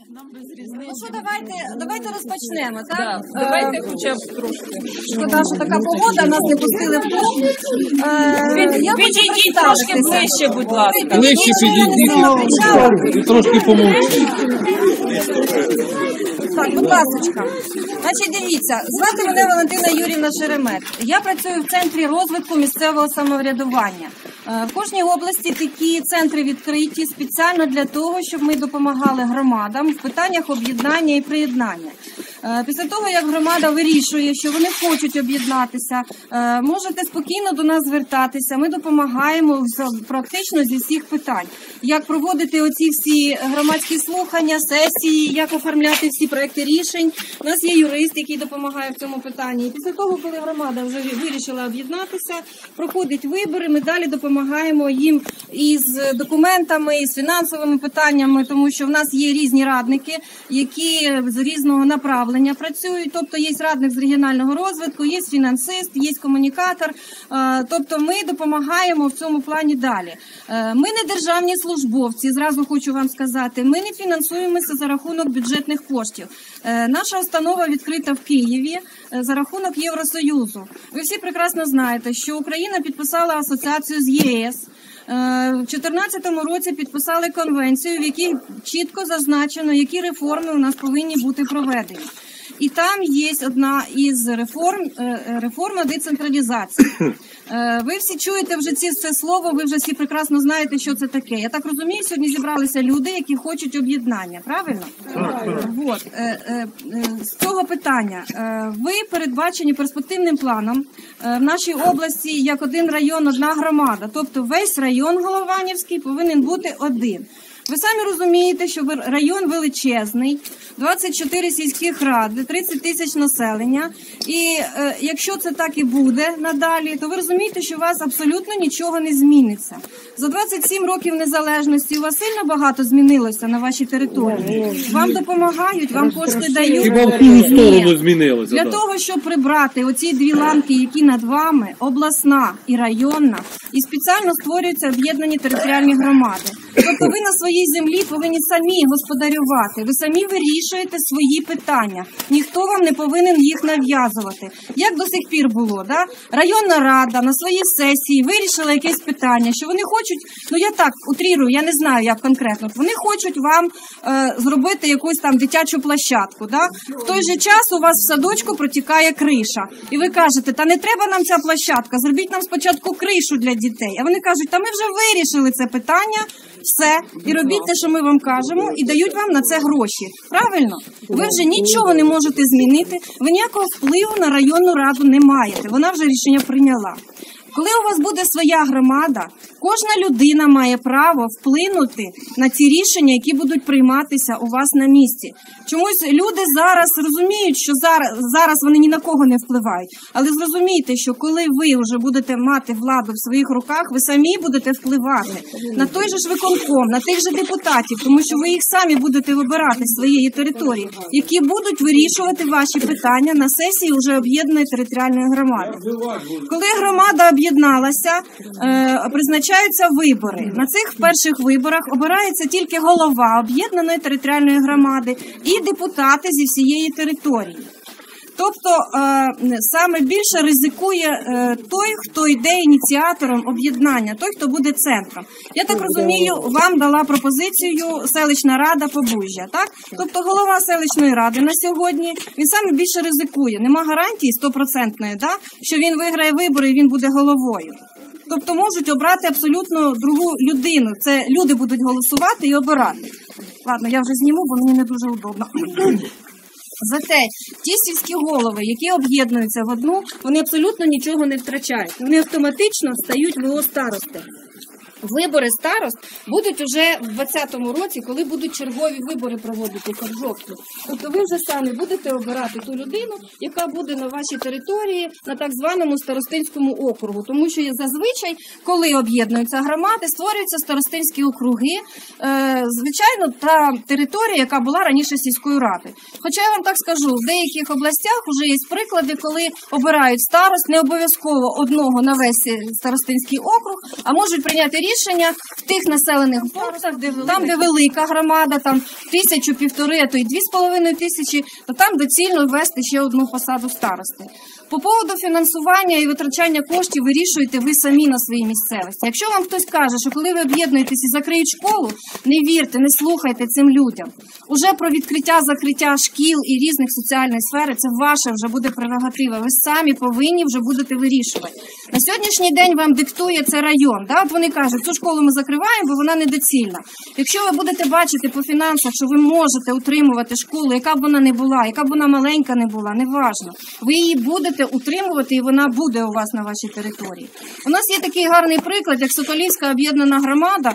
Ну що, давайте розпочнемо, так? Да, давайте хоча б трошки. Шкода, що така погода, нас не пустили в клуб. Підійдіть трошки ближче, будь ласка. Ближче підійдіть і трошки помовчіть. Так, будь ласка. Значить, дивіться, звати мене Валентина Юріївна Шеремет. Я працюю в Центрі розвитку місцевого самоврядування. В кожній області такі центри відкриті спеціально для того, щоб ми допомагали громадам в питаннях об'єднання і приєднання. Після того, як громада вирішує, що вони хочуть об'єднатися, можете спокійно до нас звертатися. Ми допомагаємо практично зі всіх питань. Як проводити оці всі громадські слухання, сесії, як оформляти всі проекти рішень. У нас є юрист, який допомагає в цьому питанні. І після того, коли громада вже вирішила об'єднатися, проходять вибори, ми далі допомагаємо їм із документами, із фінансовими питаннями, тому що в нас є різні радники, які з різного направлення працюють. Тобто є радник з регіонального розвитку, є фінансист, є комунікатор. Тобто ми допомагаємо в цьому плані далі. Ми не державні службовці, зразу хочу вам сказати. Ми не фінансуємося за рахунок бюджетних коштів. Наша установа відкрита в Києві за рахунок Євросоюзу. Ви всі прекрасно знаєте, що Україна підписала асоціацію з ЄС. В 2014 році підписали конвенцію, в якій чітко зазначено, які реформи у нас повинні бути проведені. І там є одна із реформа децентралізації. Ви всі чуєте вже це слово, ви вже всі прекрасно знаєте, що це таке. Я так розумію, сьогодні зібралися люди, які хочуть об'єднання, правильно? Вот. З цього питання. Ви передбачені перспективним планом в нашій області як один район, одна громада. Тобто весь район Голованівський повинен бути один. Ви самі розумієте, що район величезний, 24 сільських ради, 30 тисяч населення. І якщо це так і буде надалі, то ви розумієте, що у вас абсолютно нічого не зміниться. За 27 років незалежності у вас сильно багато змінилося на вашій території. Вам допомагають, вам кошти дають. Хіба в ту сторону змінилося? Для того, щоб прибрати оці дві ланки, які над вами, обласна і районна, і спеціально створюються об'єднані територіальні громади. Тобто ви на своїй землі повинні самі господарювати, ви самі вирішуєте свої питання. Ніхто вам не повинен їх нав'язувати. Як до сих пір було, да? Районна рада на своїй сесії вирішила якесь питання, що вони хочуть, ну я так утрірую, я не знаю як конкретно, вони хочуть вам зробити якусь там дитячу площадку. Да? В той же час у вас в садочку протікає криша. І ви кажете, та не треба нам ця площадка, зробіть нам спочатку кришу для дітей. А вони кажуть, та ми вже вирішили це питання, все, і робіть те, що ми вам кажемо, і дають вам на це гроші. Правильно? Ви вже нічого не можете змінити, ви ніякого впливу на районну раду не маєте. Вона вже рішення прийняла. Коли у вас буде своя громада, кожна людина має право вплинути на ці рішення, які будуть прийматися у вас на місці. Чомусь люди зараз розуміють, що зараз вони ні на кого не впливають. Але зрозумійте, що коли ви вже будете мати владу в своїх руках, ви самі будете впливати на той же ж виконком, на тих же депутатів, тому що ви їх самі будете вибирати з своєї території, які будуть вирішувати ваші питання на сесії вже об'єднаної територіальної громади. Коли громада об'єдналася, призначаються вибори. На цих перших виборах обирається тільки голова об'єднаної територіальної громади і депутати зі всієї території. Тобто саме більше ризикує той, хто йде ініціатором об'єднання, той, хто буде центром. Я так розумію, вам дала пропозицію селищна рада Побужжя, так? Тобто голова селищної ради на сьогодні, він саме більше ризикує. Нема гарантії 100%, да? Що він виграє вибори і він буде головою. Тобто можуть обрати абсолютно другу людину. Це люди будуть голосувати і обирати. Ладно, я вже зніму, бо мені не дуже удобно. Зате ті сільські голови, які об'єднуються в одну, вони абсолютно нічого не втрачають. Вони автоматично стають ВО старости. Вибори старост будуть уже в 2020 році, коли будуть чергові вибори проводити в жовтні. Тобто ви вже самі будете обирати ту людину, яка буде на вашій території, на так званому старостинському округу. Тому що зазвичай, коли об'єднуються громади, створюються старостинські округи. Звичайно, та територія, яка була раніше сільською радою. Хоча я вам так скажу, в деяких областях вже є приклади, коли обирають старост, не обов'язково одного на весь старостинський округ, а можуть прийняти рішення рішення в тих населених пунктах, там, де велика громада, там 1000-1500, а то й 2500, то там доцільно ввести ще одну посаду старости. По поводу фінансування і витрачання коштів вирішуєте ви самі на своїй місцевості. Якщо вам хтось каже, що коли ви об'єднуєтесь і закриють школу, не вірте, не слухайте цим людям. Уже про відкриття-закриття шкіл і різних соціальних сфер – це ваша вже буде прерогатива. Ви самі повинні вже будете вирішувати. На сьогоднішній день вам диктує це район. Да? От вони кажуть, цю школу ми закриваємо, бо вона недоцільна. Якщо ви будете бачити по фінансах, що ви можете утримувати школу, яка б вона не була, яка б вона маленька не була, неважно. Ви її будете утримувати, і вона буде у вас на вашій території. У нас є такий гарний приклад, як Соколівська об'єднана громада,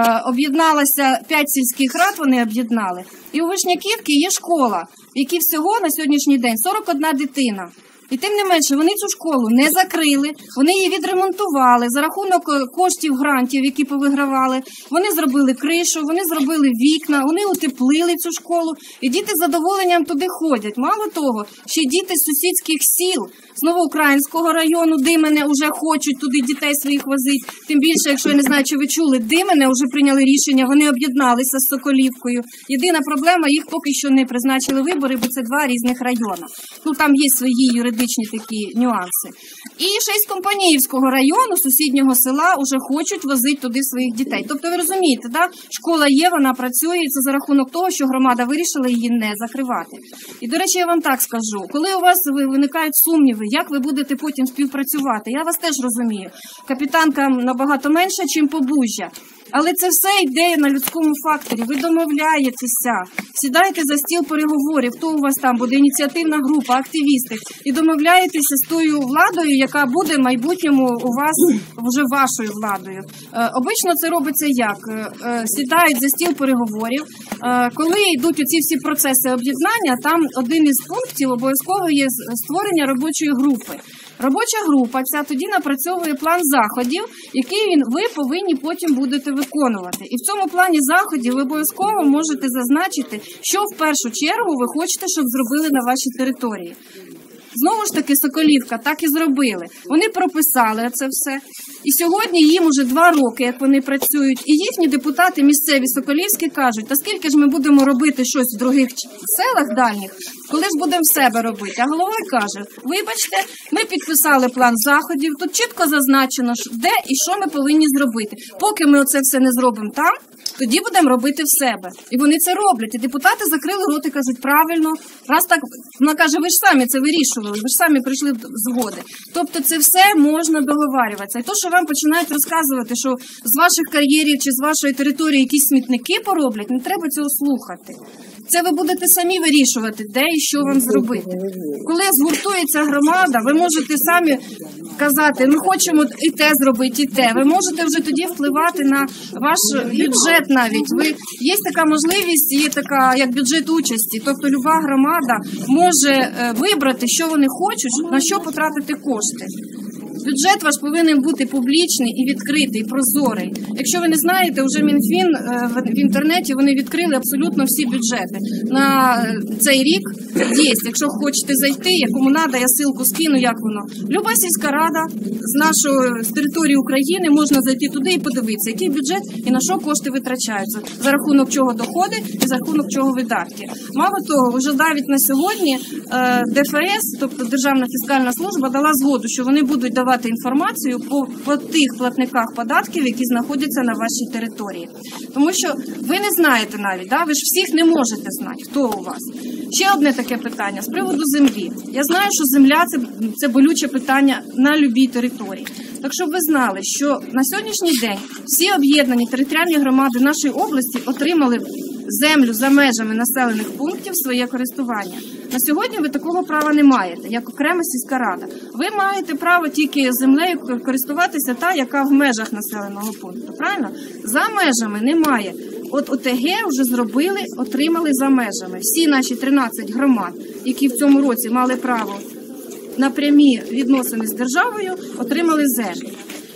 об'єдналася 5 сільських рад, вони об'єднали. І у Вишняківці є школа, в якій всього на сьогоднішній день 41 дитина. І тим не менше, вони цю школу не закрили, вони її відремонтували за рахунок коштів грантів, які повигравали. Вони зробили кришу, вони зробили вікна, вони утеплили цю школу. І діти з задоволенням туди ходять. Мало того, ще діти з сусідських сіл, з Новоукраїнського району, Димене, вже хочуть туди дітей своїх возити. Тим більше, якщо я не знаю, чи ви чули, Димене вже прийняли рішення, вони об'єдналися з Соколівкою. Єдина проблема, їх поки що не призначили вибори, бо це 2 різних райони. Ну, там є свої юридичні такі нюанси. І ще й з Компаніївського району, сусіднього села, вже хочуть возити туди своїх дітей. Тобто, ви розумієте, да? Школа є, вона працює, і це за рахунок того, що громада вирішила її не закривати. І, до речі, я вам так скажу, коли у вас виникають сумніви, як ви будете потім співпрацювати, я вас теж розумію. Капітанкам набагато менше, чим Побужжя. Але це все йде на людському факторі. Ви домовляєтеся, сідаєте за стіл переговорів, хто у вас там буде, ініціативна група, активісти, і домовляєтеся з тою владою, яка буде в майбутньому у вас вже вашою владою. Обично це робиться як? Сідають за стіл переговорів. Коли йдуть оці всі процеси об'єднання, там один із пунктів обов'язково є створення робочої групи. Робоча група ця тоді напрацьовує план заходів, який ви повинні потім будете виконувати. І в цьому плані заходів ви обов'язково можете зазначити, що в першу чергу ви хочете, щоб зробили на вашій території. Знову ж таки, Соколівка так і зробили. Вони прописали це все. І сьогодні їм уже 2 роки, як вони працюють. І їхні депутати місцеві Соколівські кажуть, та скільки ж ми будемо робити щось в других селах дальніх, коли ж будемо в себе робити. А головою каже, вибачте, ми підписали план заходів, тут чітко зазначено, де і що ми повинні зробити. Поки ми оце все не зробимо там, тоді будемо робити в себе. І вони це роблять. І депутати закрили рот і кажуть, правильно, раз так, вона каже, ви ж самі це вирішували, ви ж самі прийшли до згоди. Тобто це все можна договарюватися. І то, що вам починають розказувати, що з ваших кар'єрів чи з вашої території якісь смітники пороблять, не треба цього слухати. Це ви будете самі вирішувати, де і що вам зробити. Коли згуртується громада, ви можете самі казати, ми хочемо і те зробити, і те. Ви можете вже тоді впливати на ваш бюджет навіть. Є така можливість, є така, як бюджет участі. Тобто люба громада може вибрати, що вони хочуть, на що потратити кошти. Бюджет ваш повинен бути публічний і відкритий, прозорий. Якщо ви не знаєте, вже Мінфін в інтернеті вони відкрили абсолютно всі бюджети. На цей рік є, якщо хочете зайти, кому треба, я ссылку скину, як воно. Люба сільська рада з території України можна зайти туди і подивитися, який бюджет і на що кошти витрачаються, за рахунок чого доходи і за рахунок чого видатки. Мало того, вже навіть на сьогодні ДФС, тобто Державна фіскальна служба, дала згоду, що вони будуть давати інформацію по тих платниках податків, які знаходяться на вашій території. Тому що ви не знаєте навіть, да? Ви ж всіх не можете знати, хто у вас. Ще одне таке питання з приводу землі. Я знаю, що земля – це болюче питання на любій території. Так щоб ви знали, що на сьогоднішній день всі об'єднані територіальні громади нашої області отримали землю за межами населених пунктів в своє користування. На сьогодні ви такого права не маєте, як окрема сільська рада. Ви маєте право тільки землею користуватися та, яка в межах населеного пункту. Правильно? За межами немає. От ОТГ вже зробили, отримали за межами. Всі наші 13 громад, які в цьому році мали право на прямі відносини з державою, отримали землю.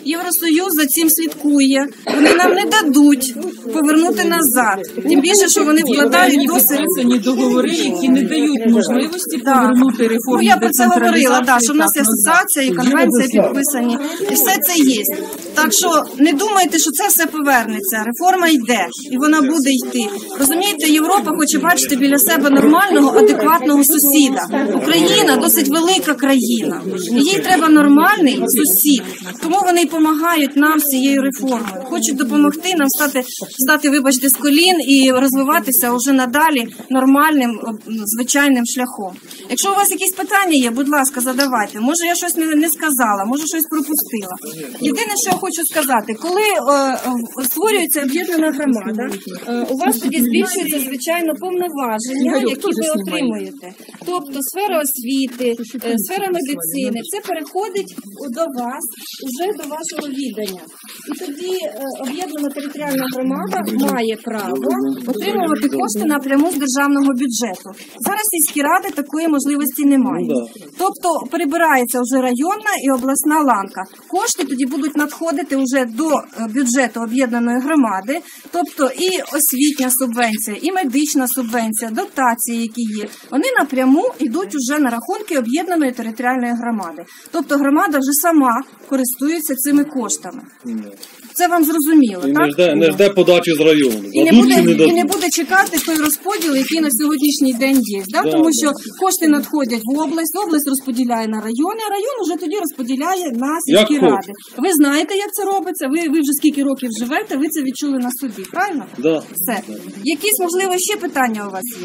Євросоюз за цим слідкує. Вони нам не дадуть повернути назад. Тим більше, що вони вкладають досить... підписані договори, які не дають можливості повернути реформу. Ну, я про це говорила, що в нас є асоціація і конвенція підписані, і все це є. Так що не думайте, що це все повернеться. Реформа йде, і вона буде йти. Розумієте, Європа хоче бачити біля себе нормального, адекватного сусіда. Україна досить велика країна, і їй треба нормальний сусід. Тому вони й допомагають нам з цією реформою. Хочуть допомогти нам стати, вибачте, з колін і розвиватися вже надалі нормальним, звичайним шляхом. Якщо у вас якісь питання є, будь ласка, задавайте. Може, я щось не сказала, може, щось пропустила. Єдине, що я хочу сказати, коли створюється об'єднана громада, у вас тоді збільшується, звичайно, повноваження, які ви отримуєте. Тобто сфера освіти, сфера медицини, це переходить до вас, уже до вашого відання. І тоді об'єднана територіальна громада має право отримувати кошти напряму з державного бюджету. Зараз сільські ради такої можливості немає. Тобто перебирається вже районна і обласна ланка. Кошти тоді будуть надходити вже до бюджету об'єднаної громади, тобто і освітня субвенція, і медична субвенція, дотації, які є, вони напряму йдуть уже на рахунки об'єднаної територіальної громади. Тобто громада вже сама користується цими коштами. Це вам зрозуміло, І так? не жде подачі з району. І не буде чекати той розподіл, який на сьогоднішній день є. Тому що кошти надходять в область розподіляє на райони, а район вже тоді розподіляє на сільські ради. Ви знаєте, як це робиться, ви вже скільки років живете, ви це відчули на собі, правильно? Да. Все. Якісь, можливо, ще питання у вас є?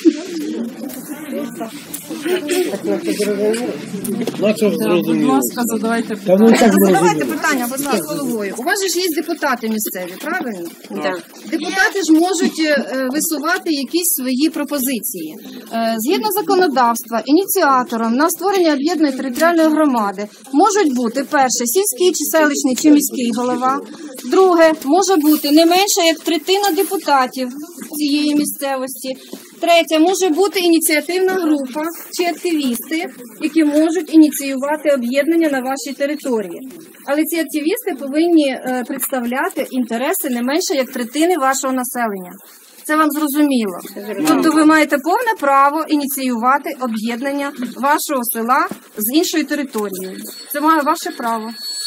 Наче Будь зрозуміло. ласка, задавайте питання. Задавайте питання, будь ласка, головою. У вас же ж є депутати місцеві, правильно? Так. Депутати ж можуть висувати якісь свої пропозиції. Згідно законодавства, ініціатором на створення об'єднаної територіальної громади можуть бути, перше, сільський чи селищний чи міський голова. Друге, може бути не менше як третина депутатів цієї місцевості. Третє, може бути ініціативна група чи активісти, які можуть ініціювати об'єднання на вашій території. Але ці активісти повинні представляти інтереси не менше як третини вашого населення. Це вам зрозуміло. Тобто ви маєте повне право ініціювати об'єднання вашого села з іншою територією. Це має ваше право.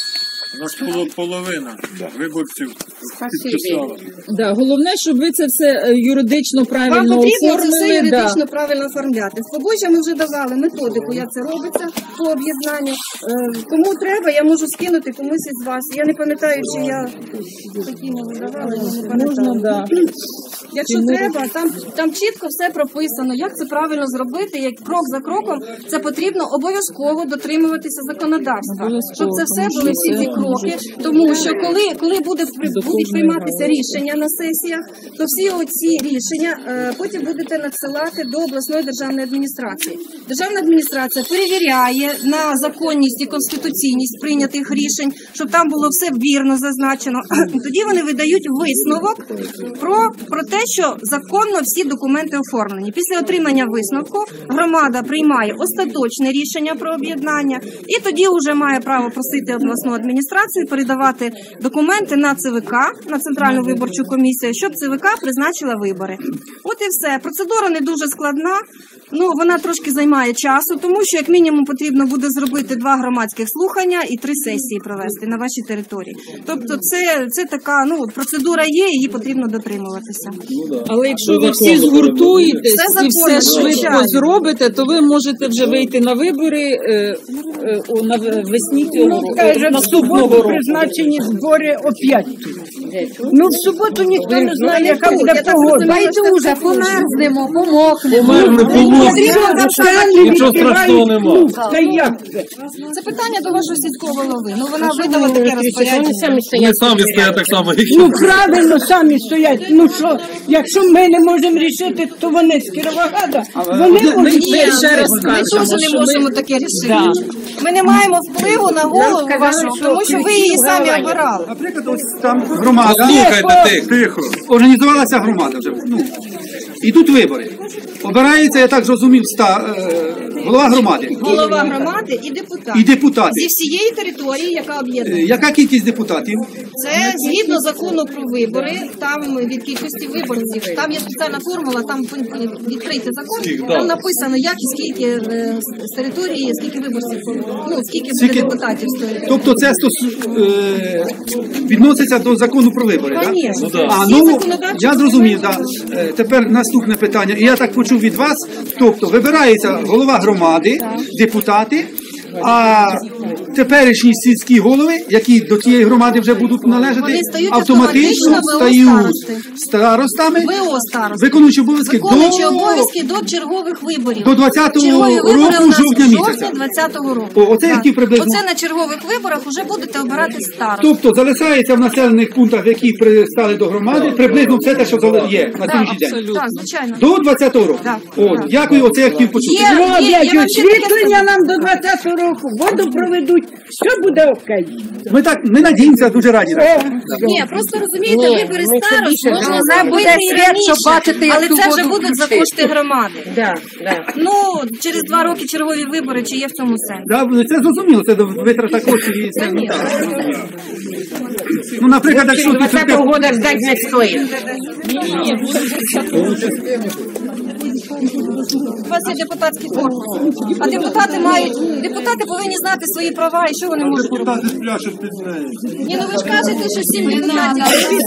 У нас половина виборців підписала. Да, головне, щоб ви це все юридично Вам правильно потрібно це все оформили. юридично правильно оформляти. В Побожжя ми вже давали методику, як це робиться по об'єднанню. Кому треба, я можу скинути комусь із вас. Я не пам'ятаю, чи я такі не давала, я не пам'ятаю. Да. Якщо треба, там чітко все прописано, як це правильно зробити, як крок за кроком, це потрібно обов'язково дотримуватися законодавства, щоб це все були всі ці кроки, тому що коли будуть прийматися рішення на сесіях, то всі оці рішення потім будете надсилати до обласної державної адміністрації. Державна адміністрація перевіряє на законність і конституційність прийнятих рішень, щоб там було все вірно зазначено. Тоді вони видають висновок про те, що законно всі документи оформлені. Після отримання висновку громада приймає остаточне рішення про об'єднання і тоді вже має право просити обласну адміністрацію передавати документи на ЦВК, на Центральну виборчу комісію, щоб ЦВК призначила вибори. От і все. Процедура не дуже складна, вона трошки займає часу, тому що як мінімум потрібно буде зробити 2 громадських слухання і 3 сесії провести на вашій території. Тобто це така, процедура є, її потрібно дотримуватися. Але якщо ви всі згуртуєтесь і все швидко звичайно. зробите, то ви можете вже вийти на вибори навесні цього року, Каже, в наступного суботу року. призначені збори о 5. В суботу ніхто не знає, яка буде Я так погода. розумію, що Байдуже, померзнемо, помокнемо. Померне, помогти. Нічого страшного нема. Та як це? Це питання до вашого сільського голови. Вона видала таке розпорядження. Вони самі стоять так само, як і Правильно самі стоять. Що, якщо ми не можемо рішити, то вони з Кіровограда, вони можуть. Ми ще раз Ми кажемо, теж що не можемо таке рішити. Ми не маємо впливу на голову вашу, тому що ви її самі обирали. Наприклад, ось там громада. Слухайте тих. Тихо. Організувалася громада вже. Ідуть вибори. Обирається, я так зрозумів, Голова громади. Голова громади і депутат. І депутати. Зі всієї території, яка об'єднана. Яка кількість депутатів? Це згідно закону про вибори, там від кількості виборців, там є спеціальна формула, там відкрийте закон, там написано, як і скільки з території, скільки виборців, ну, скільки буде депутатів з території. Тобто це відноситься до закону про вибори, так? Конечно. А, Всі ну, законодавчі я зрозумів, так. Тепер наступне питання. І я так почув від вас, тобто вибирається голова громади, депутати, а теперішні сільські голови, які до тієї громади вже будуть належати, Вони стають автоматично автоматично стають старостами, ВО старости. виконуючи обов'язки Виконуючи обов'язки до чергових виборів. До 20-го Чергові вибори року, у нас жовтня в місяця. 20-го року. Оце Так. які приблизно? Оце на чергових виборах вже будете обирати старост. Тобто залишається в населених пунктах, які пристали до громади, приблизно все те, що є на сьогоднішній день. Так, звичайно. До 20-го року. Так, О, так. дякую, оце я хотів почути. Є. Роблять вам ще таке освітлення нам до 20-го року, воду проведуть, все буде окей. Ми надіємося, дуже раді. Ні, просто розумієте, вибори старост можна Це буде зробити і світ, раніше, щоб бачити, як але ту це вже воду будуть за включити. кошти громади. Да. Ну, через 2 роки чергові вибори, чи є в цьому сенс? Да, це зрозуміло, це витрата коштів і це. Ну, наприклад, якщо тут 20-го года ждать не стоїть. У вас є депутатський корпус. А депутати повинні знати свої права і що вони можуть робити. Депутати пляшуть під нею. Ні, ну ви ж кажете, що 7 депутатів.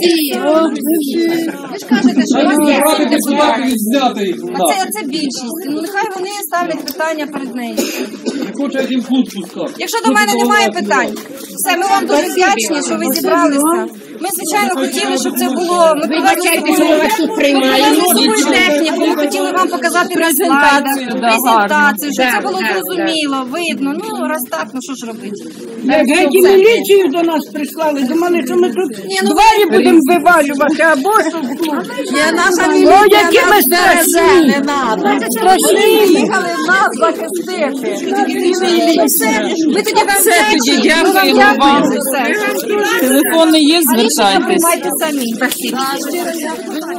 Ви ж кажете, що у вас є 7 депутатів. Знятий. А це більшість. Ну нехай вони ставлять питання перед нею. Хоче один плут пускати. Якщо до мене немає питань, все, ми вам дуже вдячні, що ви зібралися. Ми, звичайно, хотіли, щоб це було. Ми привезли з собою техніку, ми хотіли вам показати презентацію, щоб це було зрозуміло, видно. Ну, раз так, ну що ж робити? Геть і міліцію до нас прислали, думали, що ми тут двері будемо вивалювати, або що в клуб. О, які ми страшні! Страшні! Їхали нас захистити. Ми тоді вам Все, тоді дякуємо вам. Телефони є, звертайтесь. Приймайте самі.